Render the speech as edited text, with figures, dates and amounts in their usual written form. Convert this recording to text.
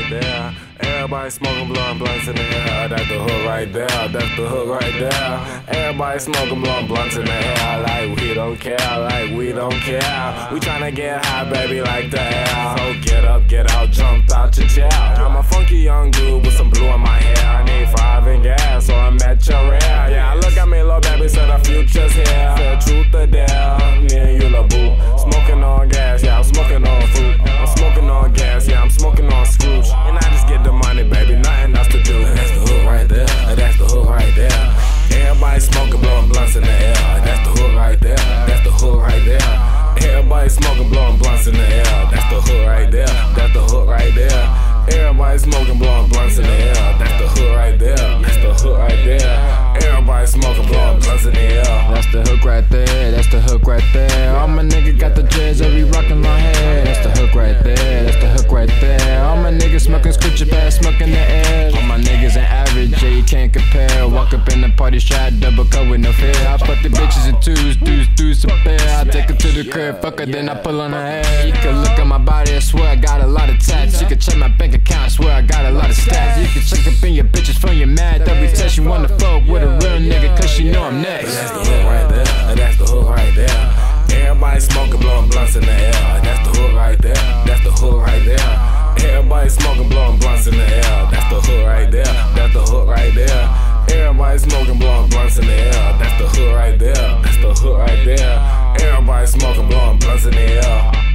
right there. Everybody smoking blunts in the air. That's the hook right there. That's the hook right there. Everybody smoking blunts in the air. Like we don't care, like we don't care. We tryna get high, baby, like the air. So get up, get out, jump out your chair. I'm a funky young dude with some blue in my hair. I need 5 and gas, so I'm at your rear. Yeah, look at me, little baby, so the future's here. The truth or dare, me and you, la boo. Smoking on gas, yeah, I'm smoking on fruit. I'm smoking on gas, yeah, I'm smoking on Scrooge. And I just get the money, baby, nothing else to do. That's the hook right there, that's the hook right there. Everybody smoking, blowing blunts in the air. That's the hook right there, that's the hook right there. Everybody smoking, blowing blunts in the air. That's the hook right there, that's the hook right there. Everybody smoking, blowing blunts in the air. That's the hook right there, that's the hook right there. Everybody smoking, blowing blunts in the air. That's the hook right there, that's the hook right there. All my niggas got the dreads, every rockin' long hair. That's the hook right there, that's the hook right there. All my niggas smoking scripture bad, smoking the air. All my niggas ain't average, yeah, you can't compare. Walk up in the party, stride, double cut with no fear. I fuck the bitches in twos, a pair. I take her to the crib, fuck her, then I pull on her hair. You can look at my body, I swear I got a lot of tats. You can check my bank account, I swear I got a lot of stats. You can check up in your bitches from your mad. Every test you wanna fuck with a real nigga, cause you know I'm next. That's the hook right there, that's the hook right there. Everybody smoking, blowing blunts in the air. That's the hook right there, that's the hook right there. Everybody smoking, blowing blunts in the air. That's the hook right there, that's the hook right there. Everybody smoking, blowing blunts in the air. That's the hook right there, that's the hook right there. Everybody smoking, blowing blunts in the air.